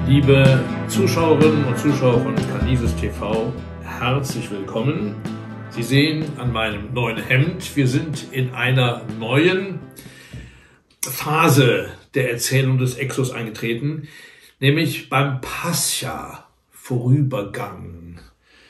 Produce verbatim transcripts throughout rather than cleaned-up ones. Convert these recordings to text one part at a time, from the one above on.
Liebe Zuschauerinnen und Zuschauer von Canisius T V, herzlich willkommen. Sie sehen an meinem neuen Hemd, wir sind in einer neuen Phase der Erzählung des Exodus eingetreten, nämlich beim Pascha, Vorübergang,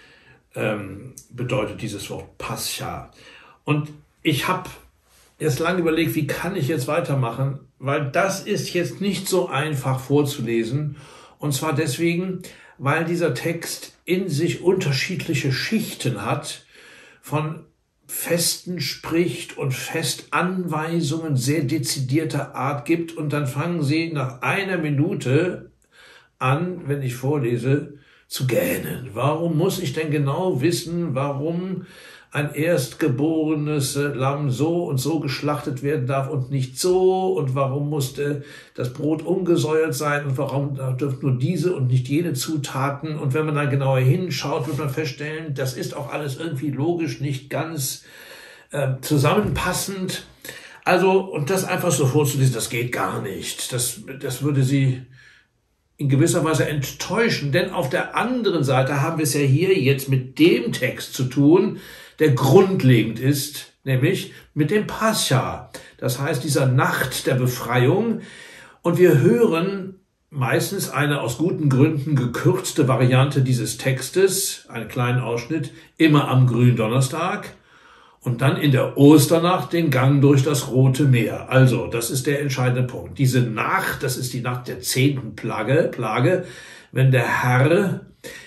ähm, bedeutet dieses Wort Pascha. Und ich habe erst lange überlegt, wie kann ich jetzt weitermachen, weil das ist jetzt nicht so einfach vorzulesen. Und zwar deswegen, weil dieser Text in sich unterschiedliche Schichten hat, von Festen spricht und Festanweisungen sehr dezidierter Art gibt. Und dann fangen Sie nach einer Minute an, wenn ich vorlese, zu gähnen. Warum muss ich denn genau wissen, warum ein erstgeborenes Lamm so und so geschlachtet werden darf und nicht so, und warum musste das Brot ungesäuert sein und warum dürfen nur diese und nicht jene Zutaten. Und wenn man dann genauer hinschaut, wird man feststellen, das ist auch alles irgendwie logisch nicht ganz äh, zusammenpassend. Also, und das einfach so vorzulesen, das geht gar nicht. Das, das würde Sie in gewisser Weise enttäuschen, denn auf der anderen Seite haben wir es ja hier jetzt mit dem Text zu tun, der grundlegend ist, nämlich mit dem Pascha, das heißt dieser Nacht der Befreiung. Und wir hören meistens eine aus guten Gründen gekürzte Variante dieses Textes, einen kleinen Ausschnitt, immer am Gründonnerstag und dann in der Osternacht den Gang durch das Rote Meer. Also, das ist der entscheidende Punkt. Diese Nacht, das ist die Nacht der zehnten Plage, Plage, wenn der Herr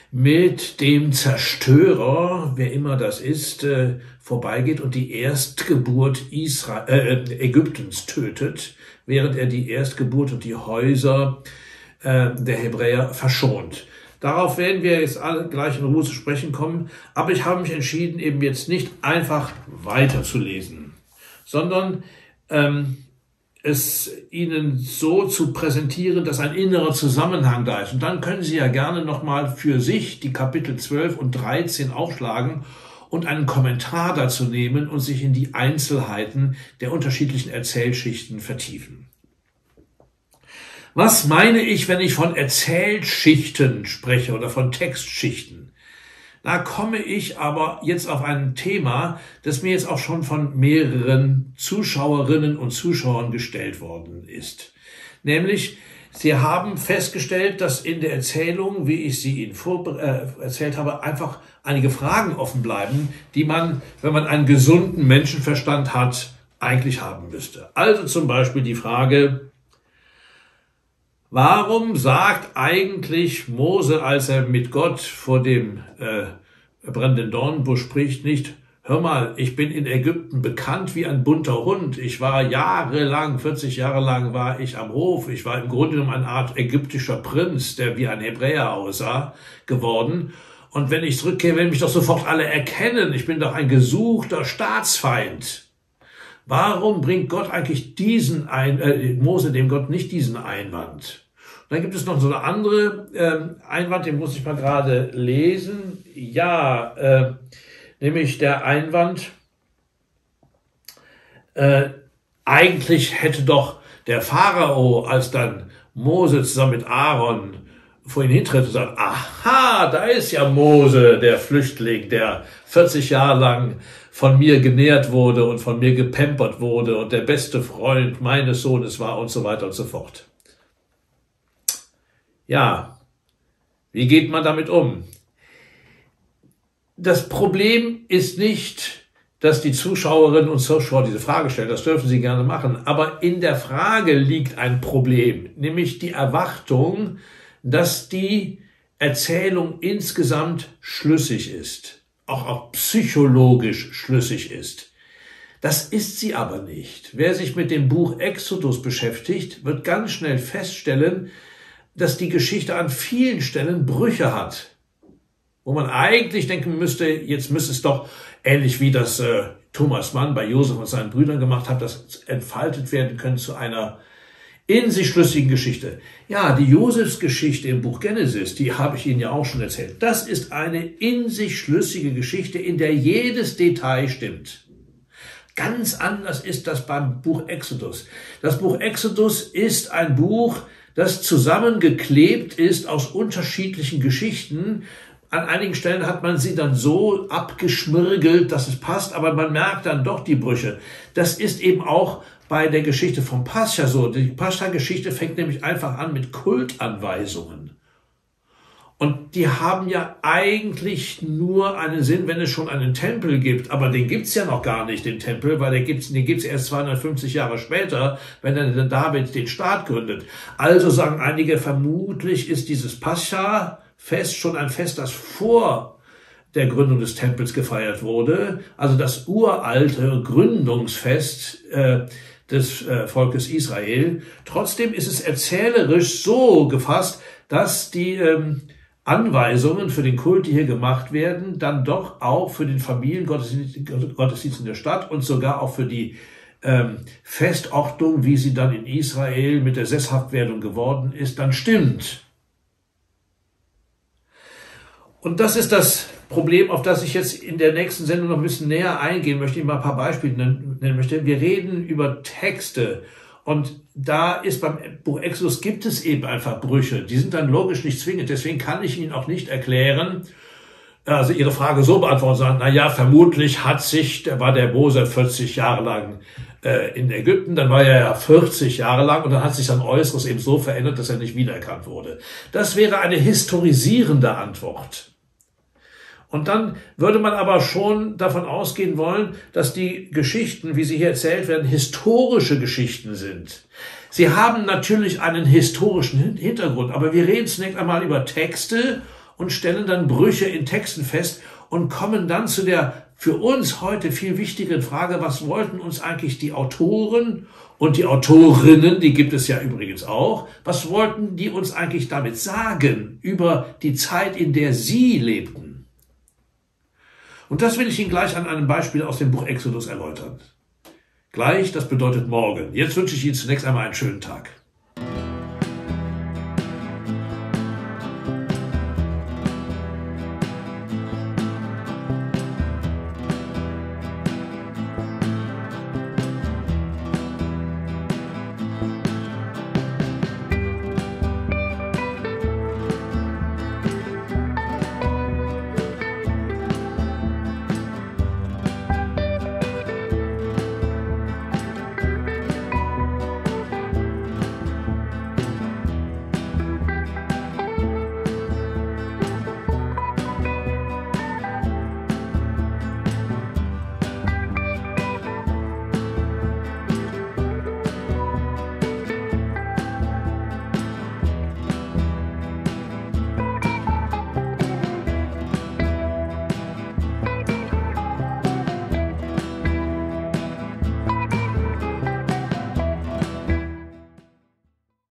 mit dem Zerstörer, wer immer das ist, äh, vorbeigeht und die Erstgeburt Israel, äh, Ägyptens tötet, während er die Erstgeburt und die Häuser äh, der Hebräer verschont. Darauf werden wir jetzt alle gleich in Ruhe zu sprechen kommen, aber ich habe mich entschieden, eben jetzt nicht einfach weiterzulesen, sondern ähm, es Ihnen so zu präsentieren, dass ein innerer Zusammenhang da ist. Und dann können Sie ja gerne nochmal für sich die Kapitel zwölf und dreizehn aufschlagen und einen Kommentar dazu nehmen und sich in die Einzelheiten der unterschiedlichen Erzählschichten vertiefen. Was meine ich, wenn ich von Erzählschichten spreche oder von Textschichten? Da komme ich aber jetzt auf ein Thema, das mir jetzt auch schon von mehreren Zuschauerinnen und Zuschauern gestellt worden ist. Nämlich, sie haben festgestellt, dass in der Erzählung, wie ich sie Ihnen vor, äh, erzählt habe, einfach einige Fragen offen bleiben, die man, wenn man einen gesunden Menschenverstand hat, eigentlich haben müsste. Also zum Beispiel die Frage: Warum sagt eigentlich Mose, als er mit Gott vor dem äh, brennenden Dornbusch spricht, nicht: Hör mal, ich bin in Ägypten bekannt wie ein bunter Hund. Ich war jahrelang, vierzig Jahre lang war ich am Hof. Ich war im Grunde genommen eine Art ägyptischer Prinz, der wie ein Hebräer aussah, geworden. Und wenn ich zurückkehre, werden mich doch sofort alle erkennen. Ich bin doch ein gesuchter Staatsfeind. Warum bringt Gott eigentlich diesen ein, äh, Mose dem Gott nicht diesen Einwand? Und dann gibt es noch so eine andere äh, Einwand, den muss ich mal gerade lesen. Ja, äh, nämlich der Einwand, äh, eigentlich hätte doch der Pharao, als dann Mose zusammen mit Aaron vor ihn hintritt und sagt: Aha, da ist ja Mose, der Flüchtling, der vierzig Jahre lang von mir genährt wurde und von mir gepampert wurde und der beste Freund meines Sohnes war und so weiter und so fort. Ja, wie geht man damit um? Das Problem ist nicht, dass die Zuschauerinnen und Zuschauer diese Frage stellen, das dürfen sie gerne machen, aber in der Frage liegt ein Problem, nämlich die Erwartung, dass die Erzählung insgesamt schlüssig ist, auch, auch psychologisch schlüssig ist. Das ist sie aber nicht. Wer sich mit dem Buch Exodus beschäftigt, wird ganz schnell feststellen, dass die Geschichte an vielen Stellen Brüche hat, wo man eigentlich denken müsste, jetzt müsste es doch, ähnlich wie das äh, Thomas Mann bei Josef und seinen Brüdern gemacht hat, das entfaltet werden können zu einer in sich schlüssigen Geschichte. Ja, die Josefsgeschichte im Buch Genesis, die habe ich Ihnen ja auch schon erzählt. Das ist eine in sich schlüssige Geschichte, in der jedes Detail stimmt. Ganz anders ist das beim Buch Exodus. Das Buch Exodus ist ein Buch, das zusammengeklebt ist aus unterschiedlichen Geschichten. An einigen Stellen hat man sie dann so abgeschmirgelt, dass es passt, aber man merkt dann doch die Brüche. Das ist eben auch bei der Geschichte vom Pascha so. Die Pascha-Geschichte fängt nämlich einfach an mit Kultanweisungen. Und die haben ja eigentlich nur einen Sinn, wenn es schon einen Tempel gibt. Aber den gibt's ja noch gar nicht, den Tempel, weil den gibt's, den gibt's erst zweihundertfünfzig Jahre später, wenn dann David den Staat gründet. Also sagen einige, vermutlich ist dieses Pascha-Fest schon ein Fest, das vor der Gründung des Tempels gefeiert wurde. Also das uralte Gründungsfest äh, des äh, Volkes Israel. Trotzdem ist es erzählerisch so gefasst, dass die ähm, Anweisungen für den Kult, die hier gemacht werden, dann doch auch für den Familiengottesdienst in der Stadt und sogar auch für die ähm, Festordnung, wie sie dann in Israel mit der Sesshaftwerdung geworden ist, dann stimmt. Und das ist das Problem, auf das ich jetzt in der nächsten Sendung noch ein bisschen näher eingehen möchte, ich mal ein paar Beispiele nennen möchte. Wir reden über Texte. Und da ist beim Buch Exodus gibt es eben einfach Brüche. Die sind dann logisch nicht zwingend. Deswegen kann ich Ihnen auch nicht erklären, also Ihre Frage so beantworten, sagen, na ja, vermutlich hat sich, da war der Mose vierzig Jahre lang äh, in Ägypten, dann war er ja vierzig Jahre lang und dann hat sich sein Äußeres eben so verändert, dass er nicht wiedererkannt wurde. Das wäre eine historisierende Antwort. Und dann würde man aber schon davon ausgehen wollen, dass die Geschichten, wie sie hier erzählt werden, historische Geschichten sind. Sie haben natürlich einen historischen Hintergrund, aber wir reden zunächst einmal über Texte und stellen dann Brüche in Texten fest und kommen dann zu der für uns heute viel wichtigeren Frage, was wollten uns eigentlich die Autoren und die Autorinnen, die gibt es ja übrigens auch, was wollten die uns eigentlich damit sagen über die Zeit, in der sie lebten? Und das will ich Ihnen gleich an einem Beispiel aus dem Buch Exodus erläutern. Gleich, das bedeutet morgen. Jetzt wünsche ich Ihnen zunächst einmal einen schönen Tag.